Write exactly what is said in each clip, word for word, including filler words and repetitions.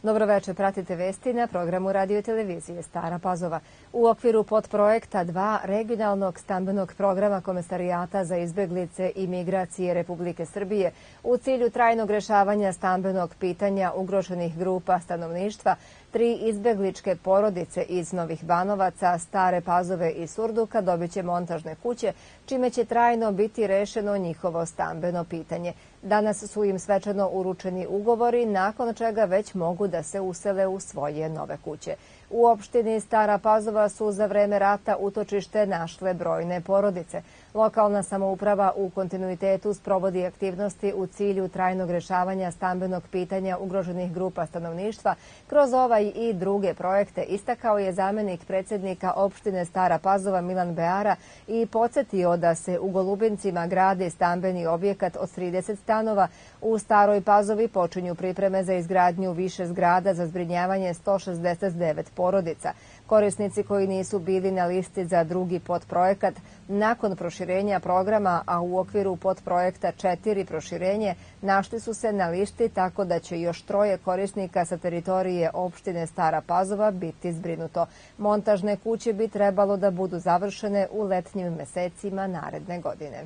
Dobroveče, pratite vesti na programu radio televizije Stara Pazova. U okviru podprojekta dva regionalnog stambenog programa Komesarijata za izbeglice i migracije Republike Srbije u cilju trajnog rešavanja stambenog pitanja ugroženih grupa stanovništva, tri izbegličke porodice iz Novih Banovaca, Stare Pazove i Surduka dobit će montažne kuće, čime će trajno biti rešeno njihovo stambeno pitanje. Danas su im svečano uručeni ugovori, nakon čega već mogu da se usele u svoje nove kuće. U opštini Stara Pazova su za vreme rata utočište našle brojne porodice. Lokalna samouprava u kontinuitetu sprovodi aktivnosti u cilju trajnog rešavanja stambenog pitanja ugroženih grupa stanovništva. Kroz ovaj i druge projekte istakao je zamenik predsjednika opštine Stara Pazova Milan Beara i podsjetio da se u Golubincima gradi stambeni objekat od trideset stanova. U Staroj Pazovi počinju pripreme za izgradnju više zgrada za zbrinjavanje sto šezdeset devet porodica. Korisnici koji nisu bili na listi za drugi podprojekat nakon proširenja programa, a u okviru podprojekta četiri proširenje, našli su se na listi, tako da će još troje korisnika sa teritorije opštine Stara Pazova biti zbrinuto. Montažne kuće bi trebalo da budu završene u letnjim mesecima naredne godine.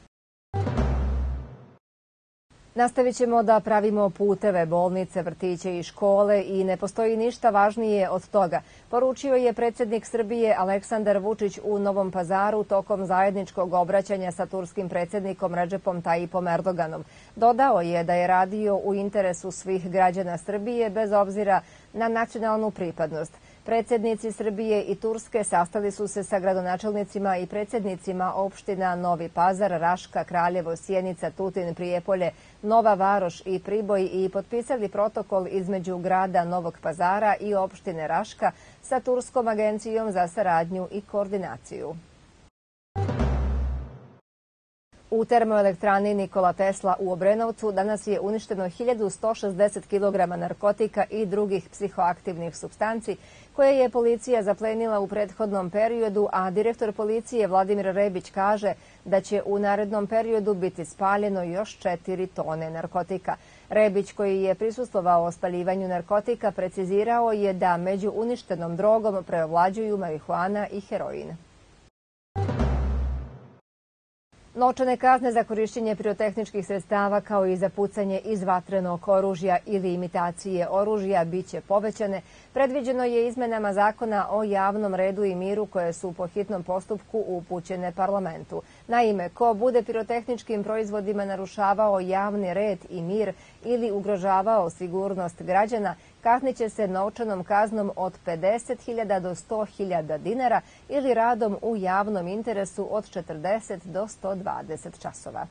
Nastavit ćemo da pravimo puteve, bolnice, vrtiće i škole i ne postoji ništa važnije od toga, poručio je predsjednik Srbije Aleksandar Vučić u Novom Pazaru tokom zajedničkog obraćanja sa turskim predsjednikom Redžepom Tajipom Erdoganom. Dodao je da je radio u interesu svih građana Srbije bez obzira na nacionalnu pripadnost. Predsjednici Srbije i Turske sastali su se sa gradonačelnicima i predsjednicima opština Novi Pazar, Raška, Kraljevo, Sjenica, Tutin, Prijepolje, Nova Varoš i Priboj i potpisali protokol između grada Novog Pazara i opštine Raška sa Turskom agencijom za saradnju i koordinaciju. U termoelektrani Nikola Tesla u Obrenovcu danas je uništeno hiljadu sto šezdeset kilograma narkotika i drugih psihoaktivnih supstanci koje je policija zaplenila u prethodnom periodu, a direktor policije Vladimir Rebić kaže da će u narednom periodu biti spaljeno još četiri tone narkotika. Rebić, koji je prisustvovao spaljivanju narkotika, precizirao je da među uništenom drogom preovlađuju marihuana i heroin. Novčane kazne za korišćenje pirotehničkih sredstava kao i za pucanje iz vatrenog oružja ili imitacije oružja biće povećane, predviđeno je izmenama Zakona o javnom redu i miru koje su po hitnom postupku upućene parlamentu. Naime, ko bude pirotehničkim proizvodima narušavao javni red i mir ili ugrožavao sigurnost građana, kazniće se novčanom kaznom od pedeset hiljada do sto hiljada dinara ili radom u javnom interesu od četrdeset do sto dvadeset časova.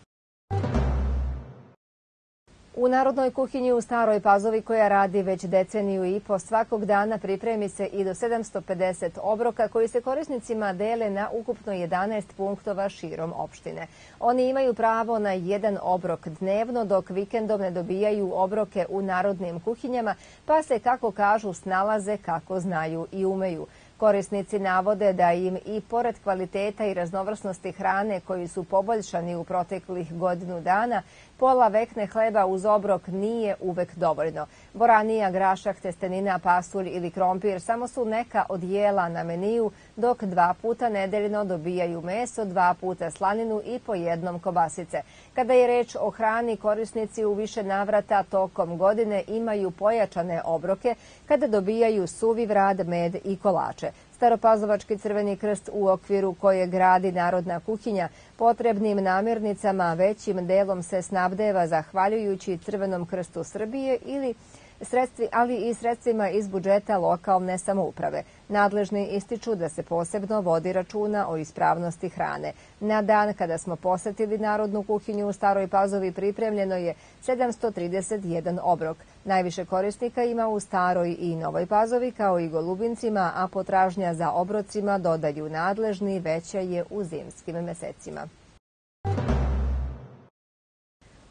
U Narodnoj kuhinji u Staroj Pazovi, koja radi već deceniju i po, svakog dana pripremi se i do sedamsto pedeset obroka koji se korisnicima dele na ukupno jedanaest punktova širom opštine. Oni imaju pravo na jedan obrok dnevno, dok vikendom ne dobijaju obroke u narodnim kuhinjama, pa se, kako kažu, snalaze kako znaju i umeju. Korisnici navode da im i pored kvaliteta i raznovrsnosti hrane koji su poboljšani u proteklih godinu dana, pola vekne hleba uz obrok nije uvek dovoljno. Boranija, grašak, testenina, pasulj ili krompir samo su neka od jela na meniju, dok dva puta nedeljno dobijaju meso, dva puta slaninu i po jednom kobasice. Kada je reč o hrani, korisnici u više navrata tokom godine imaju pojačane obroke kada dobijaju suvi vrad, med i kolače. Staropazovački Crveni krst, u okviru koje gradi Narodna kuhinja, potrebnim namirnicama većim delom se snabdeva zahvaljujući Crvenom krstu Srbije ili sredstvi, ali i sredstvima iz budžeta lokalne samouprave. Nadležni ističu da se posebno vodi računa o ispravnosti hrane. Na dan kada smo posetili Narodnu kuhinju u Staroj Pazovi pripremljeno je sedamsto trideset jedan obrok. Najviše korisnika ima u Staroj i Novoj Pazovi kao i Golubincima, a potražnja za obrocima, dodaju nadležni, veća je u zimskim mesecima.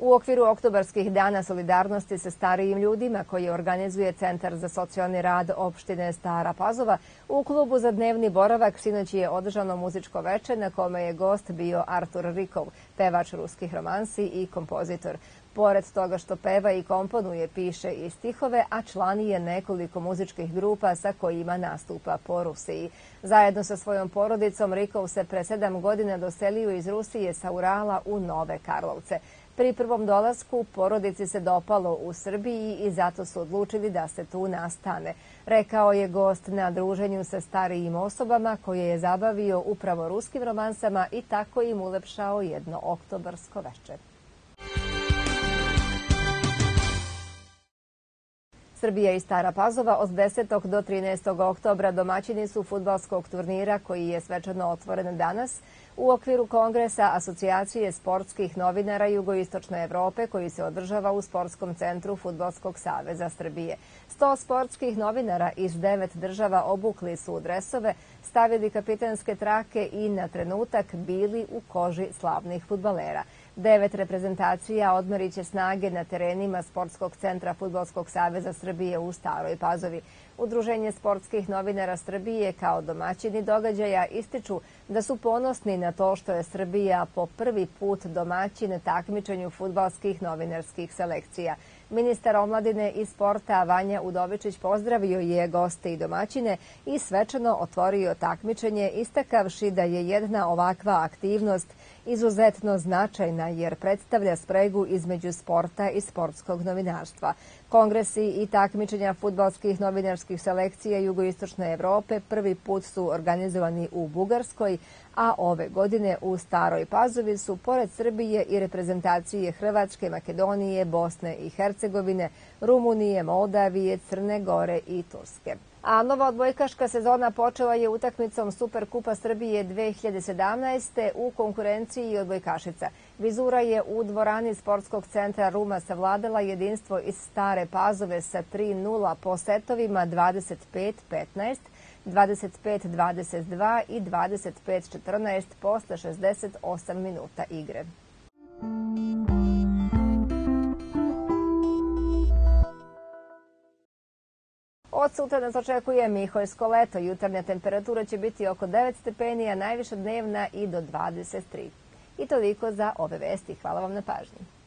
U okviru oktobarskih dana solidarnosti sa starijim ljudima koji organizuje Centar za socijalni rad opštine Stara Pazova, u klubu za dnevni boravak sinoć je održano muzičko veče na kome je gost bio Artur Rikov, pevač ruskih romansi i kompozitor. Pored toga što peva i komponuje, piše i stihove, a član je nekoliko muzičkih grupa sa kojima nastupa po Rusiji. Zajedno sa svojom porodicom Rikov se pre sedam godina doselio iz Rusije sa Urala u Nove Karlovce. Pri prvom dolasku porodici se dopalo u Srbiji i zato su odlučili da se tu nastane, rekao je gost na druženju sa starijim osobama koje je zabavio upravo ruskim romansama i tako im ulepšao jedno oktobarsko veče. Srbija i Stara Pazova od desetog do trinaestog oktobra domaćini su fudbalskog turnira koji je svečano otvoren danas u okviru Kongresa Asocijacije sportskih novinara Jugoistočne Evrope koji se održava u Sportskom centru Fudbalskog saveza Srbije. Sto sportskih novinara iz devet država obukli su dresove, stavili kapitanske trake i na trenutak bili u koži slavnih fudbalera. Devet reprezentacija odmerit će snage na terenima Sportskog centra Fudbalskog saveza Srbije u Staroj Pazovi. Udruženje sportskih novinara Srbije kao domaćini događaja ističu da su ponosni na to što je Srbija po prvi put domaćin takmičenju fudbalskih novinarskih selekcija. Ministar omladine i sporta Vanja Udovičić pozdravio je goste i domaćine i svečano otvorio takmičenje, istakavši da je jedna ovakva aktivnost izuzetno značajna jer predstavlja spregu između sporta i sportskog novinarstva. Kongresi i takmičenja fudbalskih novinarskih selekcija Jugoistočne Evrope prvi put su organizovani u Bugarskoj, a ove godine u Staroj Pazovi su pored Srbije i reprezentacije Hrvatske, Makedonije, Bosne i Hercegovine, Rumunije, Moldavije, Crne Gore i Turske. A nova odbojkaška sezona počela je utakmicom Superkupa Srbije dve hiljade sedamnaeste. u konkurenciji odbojkašica. Vizura je u dvorani Sportskog centra Ruma savladala jedinstvo iz Stare Pazove sa tri nula po setovima dvadeset pet petnaest, dvadeset pet dvadeset dva i dvadeset pet četrnaest posle šezdeset osam minuta igre. Od sutra nas očekuje miholjsko leto. Jutarnja temperatura će biti oko devet stepeni, a najviša dnevna i do dvadeset tri. I toliko za ove vesti. Hvala vam na pažnji.